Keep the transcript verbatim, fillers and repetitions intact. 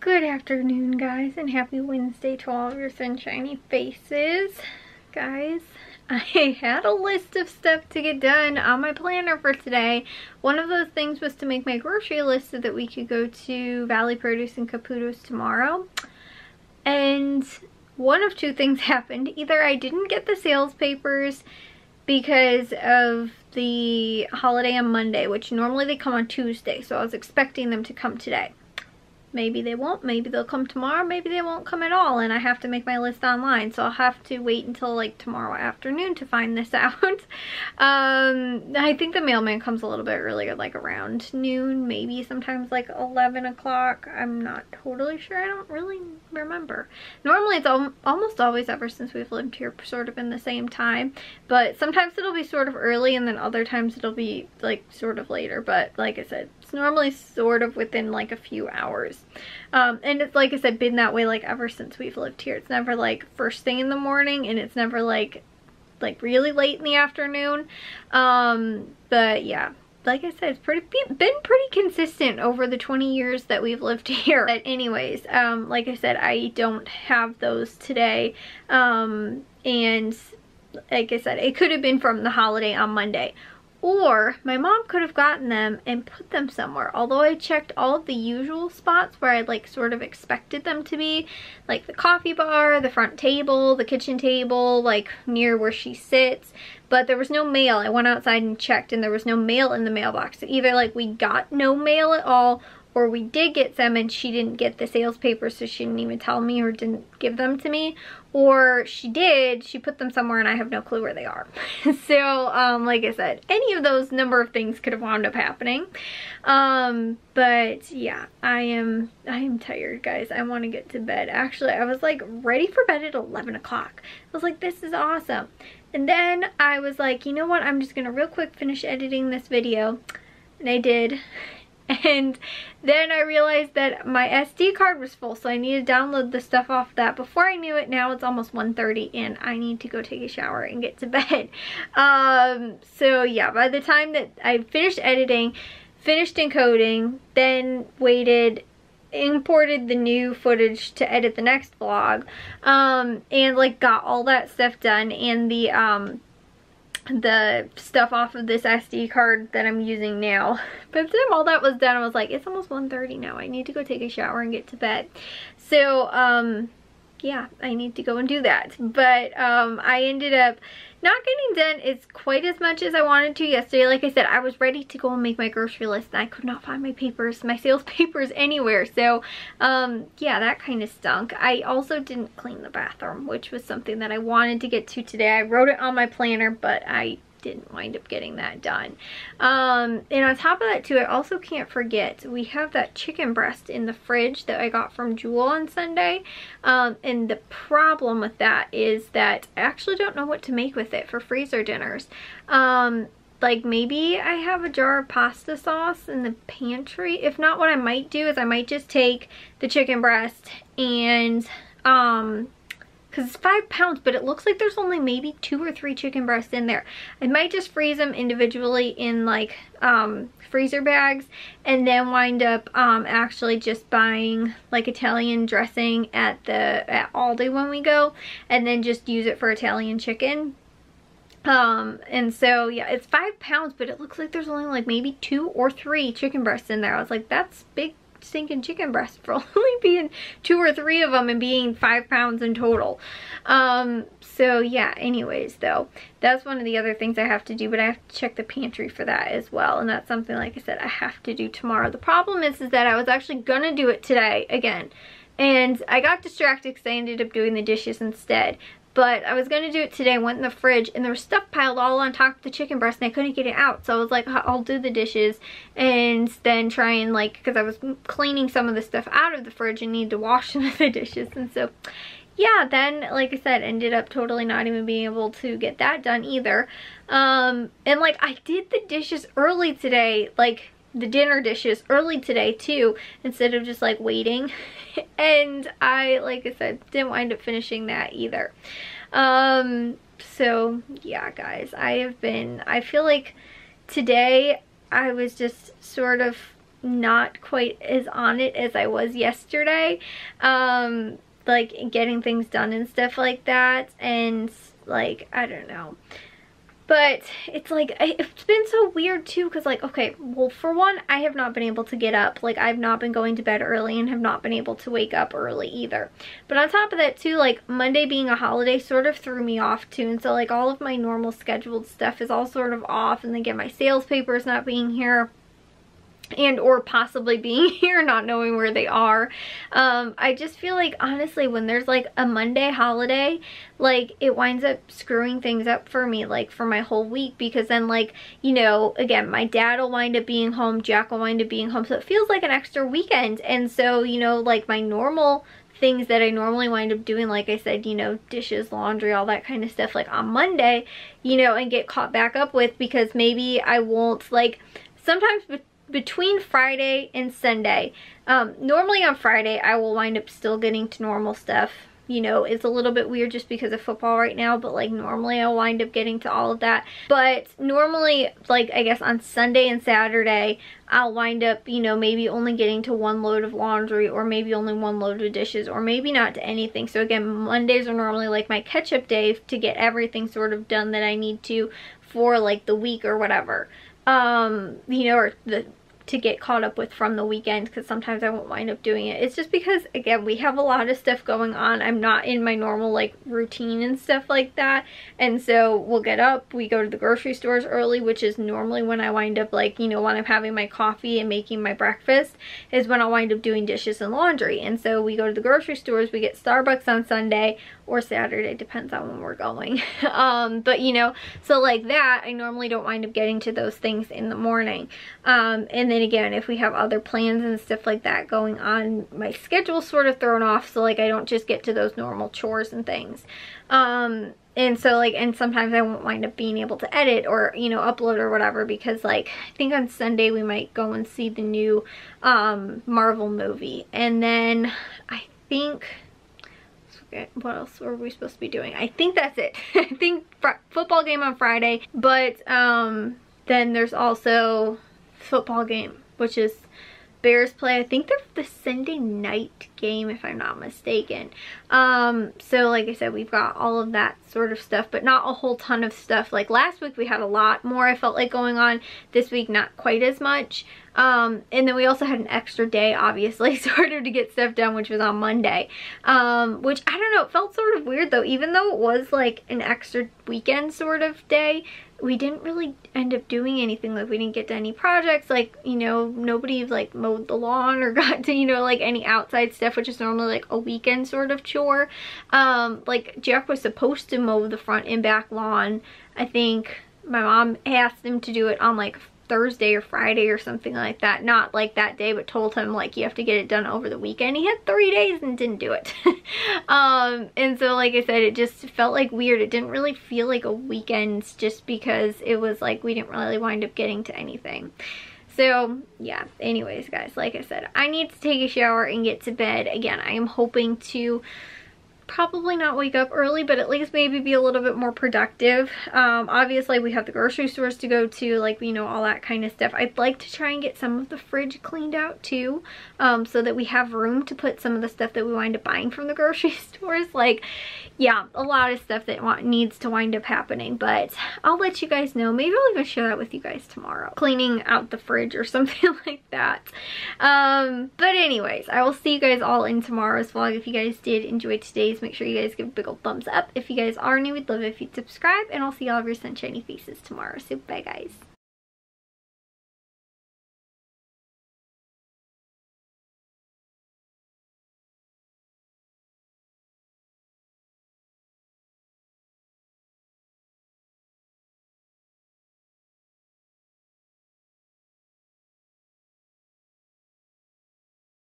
Good afternoon, guys, and happy Wednesday to all of your sunshiny faces. Guys, I had a list of stuff to get done on my planner for today. One of those things was to make my grocery list so that we could go to Valley Produce and Caputo's tomorrow. And one of two things happened. Either I didn't get the sales papers because of the holiday on Monday, which normally they come on Tuesday, so I was expecting them to come today. Maybe they won't, maybe they'll come tomorrow, maybe they won't come at all, and I have to make my list online, so I'll have to wait until like tomorrow afternoon to find this out. um, I think the mailman comes a little bit earlier, like around noon, maybe sometimes like eleven o'clock. I'm not totally sure, I don't really remember. Normally it's al almost always, ever since we've lived here, sort of in the same time, but sometimes it'll be sort of early and then other times it'll be like sort of later, but like I said, it's normally sort of within like a few hours. Um, and it's, like I said, been that way like ever since we've lived here. It's never like first thing in the morning, and it's never like like really late in the afternoon. Um, but yeah, like I said, it's pretty been pretty consistent over the twenty years that we've lived here. But anyways, um, like I said, I don't have those today. Um, and like I said, it could have been from the holiday on Monday. Or my mom could have gotten them and put them somewhere. Although I checked all of the usual spots where I like sort of expected them to be, like the coffee bar, the front table, the kitchen table, like near where she sits. But there was no mail. I went outside and checked and there was no mail in the mailbox. So either like we got no mail at all, or we did get some and she didn't get the sales papers, so she didn't even tell me or didn't give them to me. Or she did, she put them somewhere and I have no clue where they are. So, um, like I said, any of those number of things could have wound up happening. Um, but yeah, I am, I am tired, guys. I want to get to bed. Actually, I was like ready for bed at eleven o'clock. I was like, this is awesome. And then I was like, you know what? I'm just going to real quick finish editing this video. And I did. And then I realized that my S D card was full, so I need to download the stuff off that. Before I knew it, now it's almost one thirty and I need to go take a shower and get to bed. Um, so yeah, by the time that I finished editing, finished encoding, then waited, imported the new footage to edit the next vlog, um, and like got all that stuff done, and the um, the stuff off of this S D card that I'm using now. By the time all that was done, I was like, it's almost one thirty now. I need to go take a shower and get to bed. So, um, yeah, I need to go and do that. But um, I ended up not getting done as quite as much as I wanted to yesterday. Like I said, I was ready to go and make my grocery list and I could not find my papers, my sales papers anywhere. So, um, yeah, that kind of stunk. I also didn't clean the bathroom, which was something that I wanted to get to today. I wrote it on my planner, but I didn't wind up getting that done. Um, and on top of that too, I also can't forget, we have that chicken breast in the fridge that I got from Jewel on Sunday. Um, and the problem with that is that I actually don't know what to make with it for freezer dinners. Um, like maybe I have a jar of pasta sauce in the pantry. If not, what I might do is I might just take the chicken breast and, um, because it's five pounds, but it looks like there's only maybe two or three chicken breasts in there. I might just freeze them individually in like um, freezer bags, and then wind up um, actually just buying like Italian dressing at the at Aldi when we go, and then just use it for Italian chicken. Um, and so yeah, it's five pounds, but it looks like there's only like maybe two or three chicken breasts in there. I was like, that's big stinking chicken breast for only being two or three of them and being five pounds in total. Um, so yeah, anyways though, that's one of the other things I have to do, but I have to check the pantry for that as well, and that's something, like I said, I have to do tomorrow. The problem is, is that I was actually gonna do it today again, and I got distracted because I ended up doing the dishes instead. But I was going to do it today. I went in the fridge and there was stuff piled all on top of the chicken breast and I couldn't get it out. So I was like, I'll do the dishes and then try and like, because I was cleaning some of the stuff out of the fridge and need to wash some of the dishes. And so, yeah, then, like I said, ended up totally not even being able to get that done either. Um, and like, I did the dishes early today, like the dinner dishes early today too, instead of just like waiting. And I, like I said, didn't wind up finishing that either. Um, so yeah, guys, I have been, I feel like today I was just sort of not quite as on it as I was yesterday. Um, like getting things done and stuff like that. And like, I don't know. But it's like, it's been so weird too, because like, okay, well, for one, I have not been able to get up. Like, I've not been going to bed early and have not been able to wake up early either. But on top of that too, like Monday being a holiday sort of threw me off too. And so like all of my normal scheduled stuff is all sort of off. And then again, my sales papers not being here, and or possibly being here, not knowing where they are. Um, I just feel like, honestly, when there's like a Monday holiday, like it winds up screwing things up for me, like for my whole week, because then like, you know, again, my dad will wind up being home, Jack will wind up being home, so it feels like an extra weekend. And so, you know, like my normal things that I normally wind up doing, like I said, you know, dishes, laundry, all that kind of stuff, like on Monday, you know, and get caught back up with, because maybe I won't, like, sometimes between Friday and Sunday, um, normally on Friday I will wind up still getting to normal stuff. You know, it's a little bit weird just because of football right now, but like normally I'll wind up getting to all of that. But normally, like I guess on Sunday and Saturday, I'll wind up, you know, maybe only getting to one load of laundry, or maybe only one load of dishes, or maybe not to anything. So again, Mondays are normally like my catch-up day to get everything sort of done that I need to for like the week or whatever. Um, you know, or the to get caught up with from the weekend, because sometimes I won't wind up doing it. It's just because, again, we have a lot of stuff going on. I'm not in my normal like routine and stuff like that, and so we'll get up, we go to the grocery stores early, which is normally when I wind up, like, you know, when I'm having my coffee and making my breakfast is when I'll wind up doing dishes and laundry. And so we go to the grocery stores, we get Starbucks on Sunday or Saturday, depends on when we're going. um but you know, so like that, I normally don't wind up getting to those things in the morning. Um and then again, if we have other plans and stuff like that going on, my schedule's sort of thrown off, so like I don't just get to those normal chores and things. Um and so like, and sometimes I won't wind up being able to edit or, you know, upload or whatever, because like I think on Sunday we might go and see the new um Marvel movie, and then I think, what else were we supposed to be doing? I think that's it. I think football game on Friday, but um then there's also football game, which is Bears play. I think they're the Sunday night game, if I'm not mistaken. Um, so like I said, we've got all of that sort of stuff, but not a whole ton of stuff. Like last week we had a lot more, I felt like, going on. This week not quite as much. Um, and then we also had an extra day, obviously, sort of to get stuff done, which was on Monday. Um, which, I don't know, it felt sort of weird though, even though it was like an extra weekend sort of day. We didn't really end up doing anything. Like we didn't get to any projects, like, you know, nobody like mowed the lawn or got to, you know, like any outside stuff, which is normally like a weekend sort of chore. Um, like Jack was supposed to mow the front and back lawn. I think my mom asked him to do it on like Thursday or Friday or something like that. Not like that day, but told him like you have to get it done over the weekend. He had three days and didn't do it. um, and so like I said, it just felt like weird. It didn't really feel like a weekend, just because it was like we didn't really wind up getting to anything. So yeah, anyways guys, like I said, I need to take a shower and get to bed. Again, I am hoping to probably not wake up early, but at least maybe be a little bit more productive. Um, obviously we have the grocery stores to go to, like, you know, all that kind of stuff. I'd like to try and get some of the fridge cleaned out too, um, so that we have room to put some of the stuff that we wind up buying from the grocery stores. Like, yeah, a lot of stuff that want, needs to wind up happening, but I'll let you guys know. Maybe I'll even share that with you guys tomorrow, cleaning out the fridge or something like that. Um, but anyways, I will see you guys all in tomorrow's vlog. If you guys did enjoy today's, make sure you guys give a big old thumbs up. If you guys are new, we'd love it if you'd subscribe, and I'll see all of your sunshiny faces tomorrow. So bye guys.